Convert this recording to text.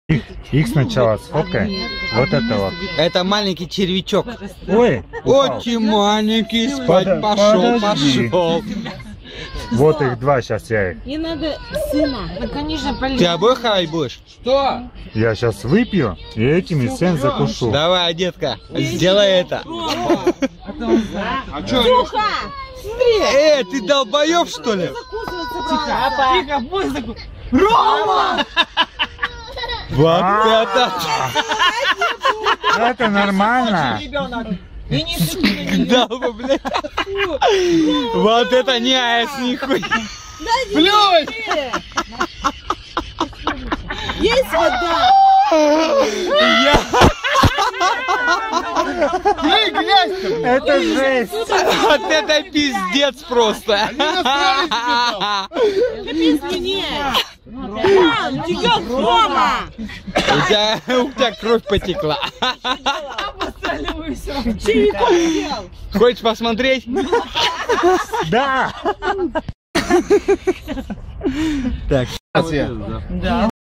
Их сначала сфоткай. Вот это вот. Это маленький червячок. Ой, Очень маленький, спать подожди. пошел. Вот их два, сейчас я их. Не надо сына. Ну, конечно, Ты обоих хавать будешь? Что? Я сейчас выпью и этими всем закушу. Давай, детка, сделай это. А что? Ты долбоёб, что ли? Тихо, музыку. Рома! Вот это! Это нормально. Да, блядь. Вот это не айс, нихуя. Плюнь! Есть вода? Плюнь, грязь! Это жесть. Вот это пиздец просто. Без меня. Тихо, Рома! У тебя кровь потекла. Хочешь посмотреть? Да. Так. Да.